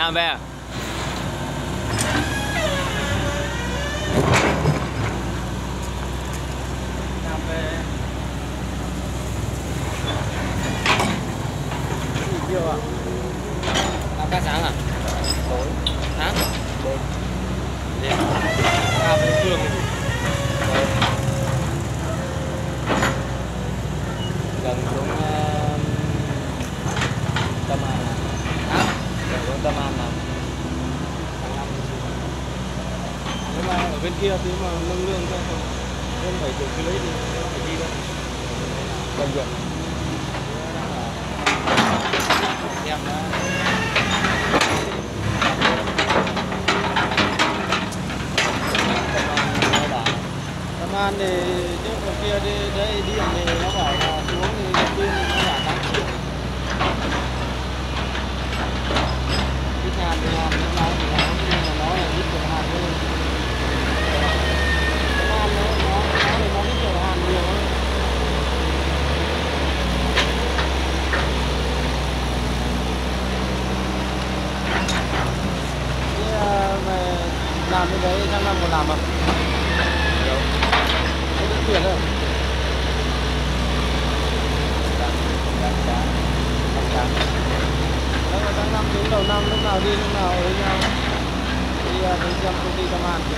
Nam về. Nam về. Gì chiều à? Làm ca sáng à? Tối. Sáng? Đêm. Đêm. Ca với Phương. Gần xuống Tâm An à? Hả? Gần xuống Tâm An nào? Nhưng mà ở bên kia thì mà nâng lương cho hơn 7 triệu cái lấy thì phải đi đâu? Bệnh viện. Em Tâm An thì trước còn kia đi đấy điện thì nó bảo là xuống thì nhân viên nó trả 8 triệu. Cái nhà thì làm nó nói thì nhưng mà nó là ít cửa hàng hơn. Tâm An nó ít cửa hàng nhiều hơn. Thế về làm cái đấy sang năm còn làm không? Không được tiền đâu. Đó là tháng 5 đến đầu năm lúc nào đi lúc nào với nhau. Đi xem công ty Tâm An kìa.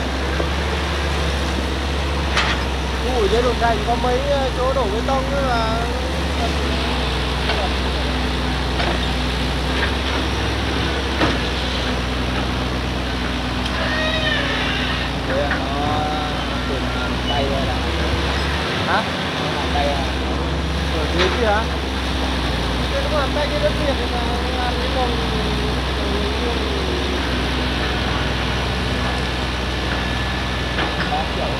Ủi dưới đồn cành có mấy chỗ đổ bê tông nữa là đấy nó tìm làm tay hay là hả? nó làm tay à? Ở dưới kia hả? Thế nó làm tay cái đất Việt thì là làm cái đồng Bác kiểu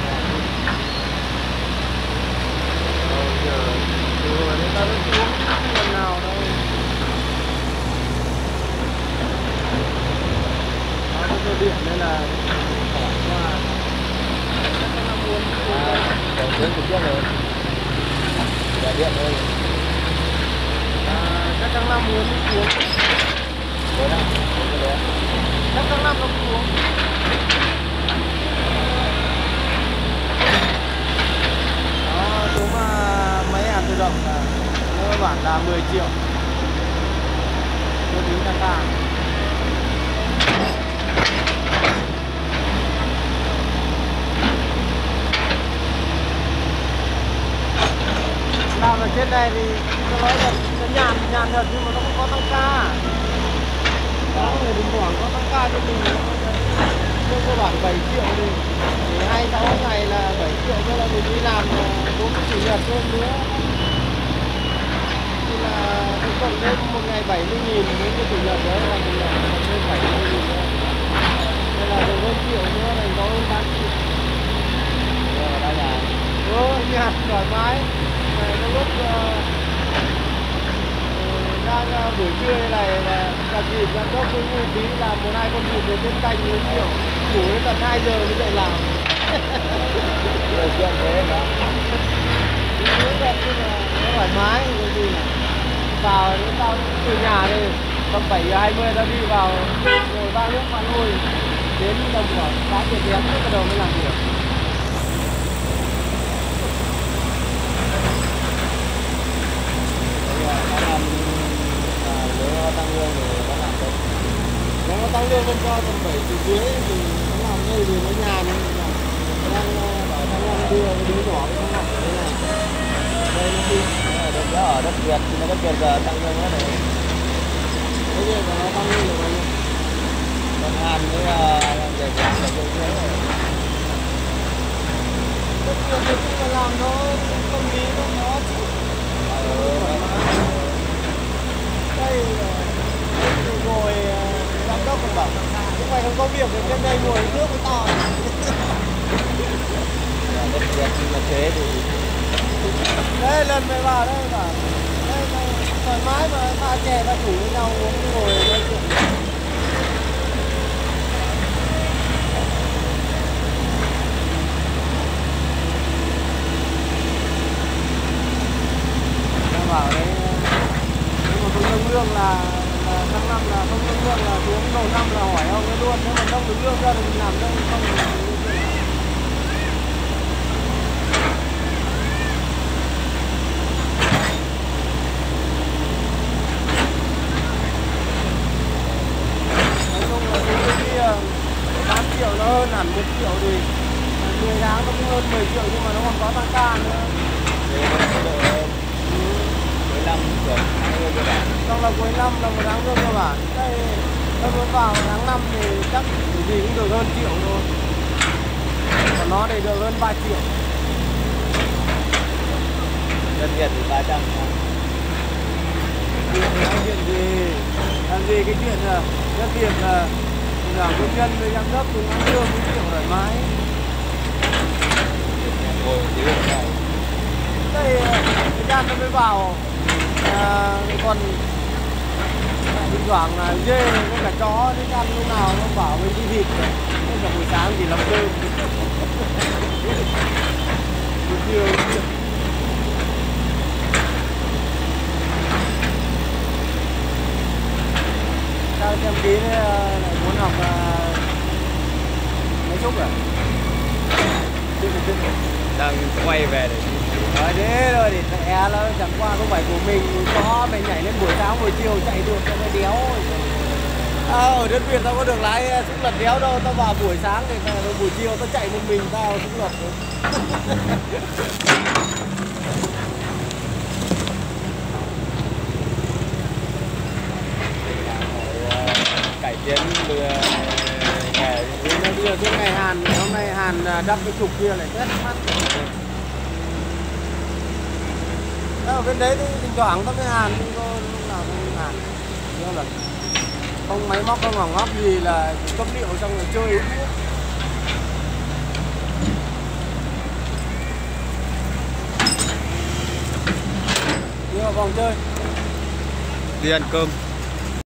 rồi người ta vẫn xuống lần nào đâu. Nó có cơ điện nên là hỏi qua chắc là muốn đầu xuống trực tiếp rồi. Để điện thôi. chắc tháng 5 muốn xuống. Đấy đó. Đấy. Chắc tháng 5 nó xuống. Đó, số mà máy hàn tự động là cơ bản là 10 triệu. Tôi tính tăng ca. Làm ở trên này thì tôi nói là nó nhàn thật nhưng mà nó không có tăng ca. Có người bình thường có tăng ca cho mình lương cơ bản 7 triệu thì 26 ngày là 7 triệu cho là mình đi làm 4 chủ nhật thêm nữa thì là cũng cộng thêm một ngày 70.000 với cái chủ nhật đấy là mình cộng thêm 70.000 nữa nên là được hơn triệu nữa là có hơn 3 triệu. Rồi đây là Nhạt thoải mái này có lúc đang buổi trưa này là cả dịp giám đốc với Ngô Tí làm 1-2 con vịt để trên canh với triệu ngủ đến tận 2 giờ mới dậy làm. điều kiện thế đó. Nó đẹp nhưng mà nó thoải mái cái gì là vào đến tao từ nhà thì tầm 7:20 tao đi vào ngồi 3 nước mà ngồi đến tầm khoảng 8 giờ kém bắt đầu mới làm việc. Nếu tăng lương thì có làm không? Nếu nó tăng lương lên cho tầm 7 triệu dưới thì nó làm đây thì nó nhàn đang bảo thằng em đưa cái đứa nhỏ nó học ở đây này. Đây nó đi Ở đất Việt thì nó có tiền giờ tăng lương hết rồi. thế thì nó tăng lương được bao nhiêu? Còn Hàn với giải quyết là nhiều thế rồi. Tất nhiên thì cũng là làm nó tâm lý nó khó chịu. Đây thì ngồi giám đốc còn bảo chúng mày không có việc thì trên đây ngồi nước với tao. Đất Việt thì là thế thì Đây lần mày vào đây bảo đây mày thoải mái mà ta chè ta rủ với nhau uống ngồi nói chuyện. Bảo đấy nhưng mà không lương là tháng 5 năm là không được lương là xuống đầu năm là hỏi ông ấy luôn, nếu mà không được lương ra thì mình làm đây không được lương. Nói chung là cái kia 8 triệu nó hơn hẳn 1 triệu thì 10 tháng nó cũng hơn 10 triệu nhưng mà nó còn có tăng ca nữa. Thế nó độ cuối năm rồi tháng lương cơ bản. Trong là cuối năm là một tháng lương cơ bản. Đây nó muốn vào tháng 5 thì chắc cái gì cũng được hơn triệu thôi. Còn nó thì được hơn 3 triệu. Nhân Việt thì 300. Chuyện gì? Làm gì cái chuyện là rất việc là nguyên nhân với giám đốc cùng ăn lương với triệu thoải mái. Ngồi một tí nữa này. Đây cái gian nó mới vào còn thỉnh thoảng là dê với cả chó đi ăn lúc nào nó bảo mình đi thịt rồi. Nên là buổi sáng chỉ làm cơm. Buổi chiều sao xem tí lại muốn học máy xúc à? Đang quay về để Nói thế rồi thì mẹ nó chẳng qua không phải của mình, có mày nhảy lên buổi sáng buổi chiều chạy được cho nó đéo. Ở đất Việt tao có được lái xúc lật đéo đâu, tao vào buổi sáng thì buổi chiều tao chạy một mình tao xúc lật. cải tiến nghề. Bây giờ suốt ngày Hàn, hôm nay Hàn đắp cái trục kia lại rất mắt. Ở bên đấy thì thỉnh thoảng tao mới Hàn, nhưng có lúc nào không Hàn. Chứ là không máy móc không ngỏng ngóc gì là cấp liệu xong rồi chơi hết. Đi vào vòng chơi. Đi ăn cơm.